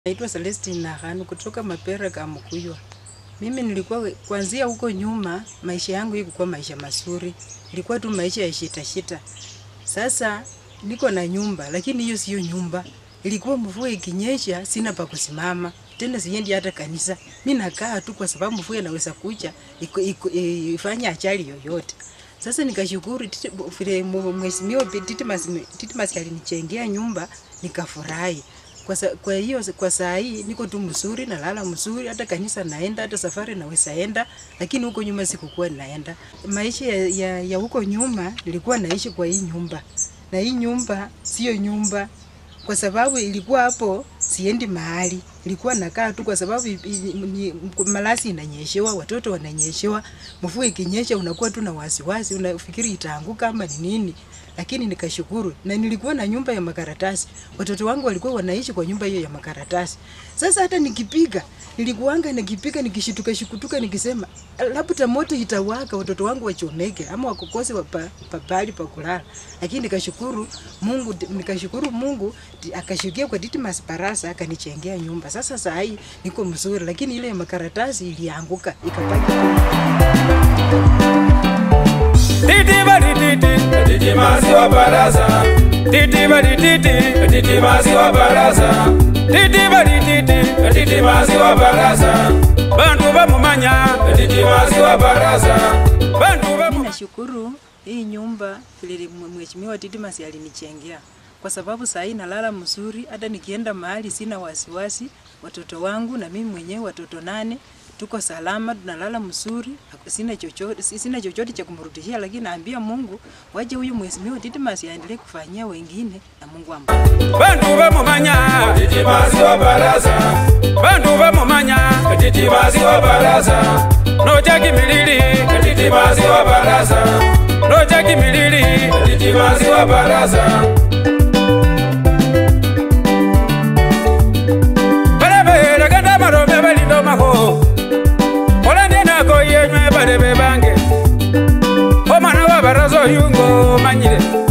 Naitwa Celestine Nahanu kutoka Mapera Kamukuywa. Mimi nilikuwa kuanzia huko nyuma maisha yangu ilikuwa maisha mazuri. Ilikuwa tu maisha ya shita. Sasa niko na nyumba lakini hiyo sio nyumba. Ilikuwa mvua ikinyesha sina pa kusimama. Tena siendi hata kanisa. Mimi nakaa tu kwa sababu mvua inaweza kuja ifanye ajali yoyote. Sasa nikashukuru vile mheshimiwa Titimas alinichengea nyumba nikafurahi. Kwa hiyo kwa saa hii niko tu mzuri, nalala mzuri, hata kanisa naenda, hata safari naweza enda, lakini huko nyuma sikukuwa naenda. Maisha ya huko nyuma nilikuwa naishi kwa hii nyumba. Na hii nyumba sio nyumba kwa sababu ilikuwa hapo siendi mahali. Ilikuwa nakaa tu kwa sababu malasi inanyeshewa, watoto wananyeshewa, mvua ikinyesha unakuwa tu na wasiwasi, unafikiri itaanguka ama ni nini. Lakini nikashukuru na nilikuwa na nyumba ya makaratasi. Watoto wangu walikuwa wanaishi kwa nyumba hiyo ya makaratasi. Sasa hata nikipiga, nilikuanga nikipiga nikishituka nikisema labda moto itawaka watoto wangu wachomeke ama wakokose pahali pa kulala. Lakini nikashukuru Mungu akashukia kwa Titimas Barasa akanichengea nyumba. Sasa saa hii niko mzuri lakini ile ya makaratasi ilianguka ikabaki. Titimas wa Barasa, Titimas wa Barasa, Titimas wa Barasa, bantu bamumanya, Titimas wa Barasa, bantu bamumanya. Nashukuru hii nyumba vile mheshimiwa Titimas alinichengea kwa sababu saa hii nalala mzuri, hata nikienda mahali sina wasiwasi. Watoto wangu na mimi mwenyewe watoto 8 tuko salama, tunalala mzuri, sina chochote cha kumrudishia, lakini naambia Mungu waje huyu mheshimiwa Titimas aendelee kufanyia wengine na Mungu ambariki. Bantu bamumanya, Titimas wa Barasa, bantu bamumanya, Titimas wa Barasa, nojaki milili, Titimas wa Barasa, nojaki milili, Titimas wa Barasa. Olande nako yenywe bale bebange omwana wa Barasa yungo manyire